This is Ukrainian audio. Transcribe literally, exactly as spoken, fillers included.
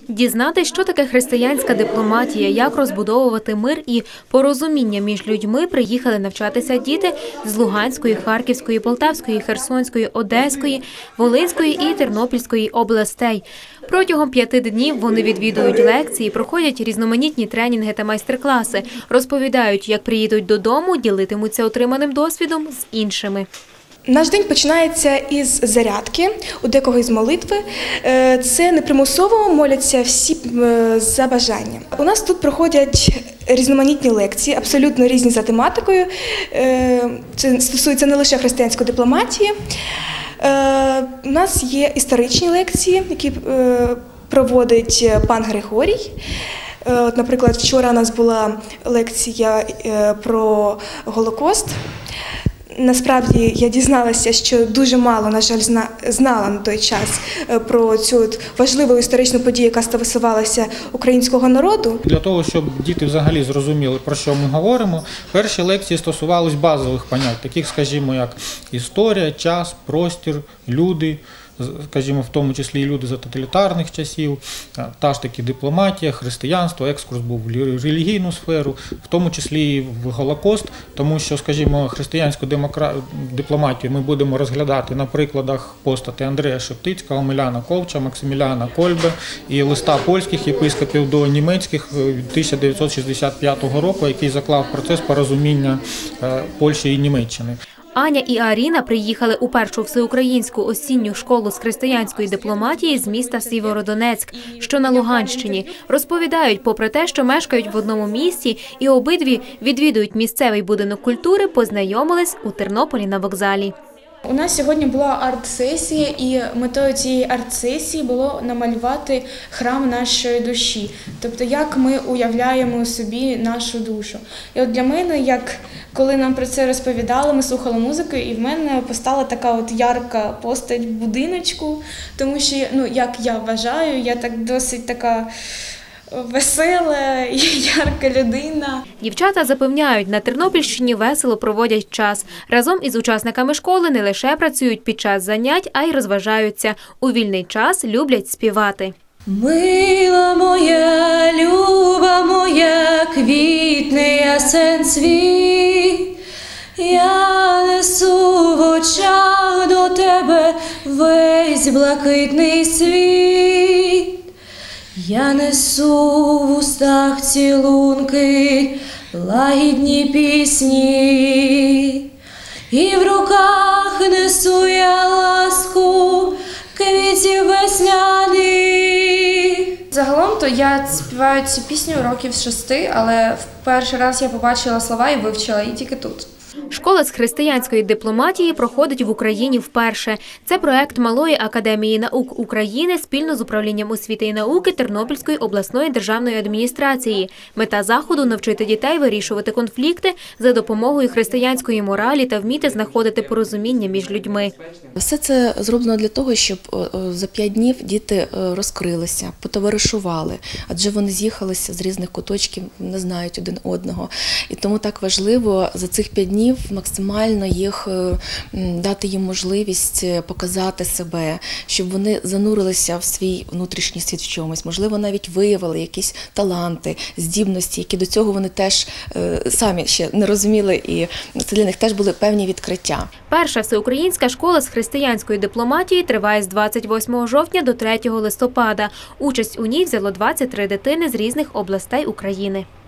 Дізнатись, що таке християнська дипломатія, як розбудовувати мир і порозуміння між людьми, приїхали навчатися діти з Луганської, Харківської, Полтавської, Херсонської, Одеської, Волинської і Тернопільської областей. Протягом п'яти днів вони відвідують лекції, проходять різноманітні тренінги та майстер-класи, розповідають, як приїдуть додому, ділитимуться отриманим досвідом з іншими. Наш день починається із зарядки, у декого із молитви. Це не примусово, моляться всі за бажанням. У нас тут проходять різноманітні лекції, абсолютно різні за тематикою. Це стосується не лише християнської дипломатії. У нас є історичні лекції, які проводить пан Григорій. От, наприклад, вчора у нас була лекція про Голокост. Насправді, я дізналася, що дуже мало, на жаль, знала на той час про цю важливу історичну подію, яка стосувалася українського народу. Для того, щоб діти взагалі зрозуміли, про що ми говоримо, перші лекції стосувались базових понять, таких, скажімо, як історія, час, простір, люди, скажімо, в тому числі і люди за тоталітарних часів, та ж таки дипломатія, християнство, екскурс був в релігійну сферу, в тому числі і в Голокост, тому що, скажімо, християнську дипломатію ми будемо розглядати на прикладах постати Андрея Шептицького, Омеляна Ковча, Максиміліана Кольбе і листа польських єпископів до німецьких тисяча дев'ятсот шістдесят п'ятого року, який заклав процес порозуміння Польщі і Німеччини. Аня і Аріна приїхали у першу всеукраїнську осінню школу з християнської дипломатії з міста Сєвєродонецьк, що на Луганщині. Розповідають, попри те, що мешкають в одному місті і обидві відвідують місцевий будинок культури, познайомились у Тернополі на вокзалі. У нас сьогодні була арт-сесія, і метою цієї арт-сесії було намалювати храм нашої душі. Тобто, як ми уявляємо собі нашу душу. І от для мене, як коли нам про це розповідали, ми слухали музику, і в мене постала така от ярка постать в будиночку, тому що, ну, як я вважаю, я так досить така весела і ярка людина. Дівчата запевняють, на Тернопільщині весело проводять час. Разом із учасниками школи не лише працюють під час занять, а й розважаються. У вільний час люблять співати. Мила моя, люба моя, квітне ясен цвіт, я несу в очах до тебе весь блакитний світ. Я несу в устах цілунки, лагідні пісні, і в руках несу я ласку квітів весняних. Загалом то я співаю цю пісню років з шести, але в перший раз я побачила слова і вивчила її тільки тут. Школа з християнської дипломатії проходить в Україні вперше. Це проект Малої академії наук України спільно з управлінням освіти і науки Тернопільської обласної державної адміністрації. Мета заходу – навчити дітей вирішувати конфлікти за допомогою християнської моралі та вміти знаходити порозуміння між людьми. Все це зроблено для того, щоб за п'ять днів діти розкрилися, потоваришували, адже вони з'їхалися з різних куточків, не знають один одного. І тому так важливо за цих п'ять днів максимально їх дати їм можливість показати себе, щоб вони занурилися в свій внутрішній світ в чомусь, можливо, навіть виявили якісь таланти, здібності, які до цього вони теж самі ще не розуміли, і це для них теж були певні відкриття. Перша всеукраїнська школа з християнської дипломатії триває з двадцять восьмого жовтня до третього листопада. Участь у ній взяло двадцять три дитини з різних областей України.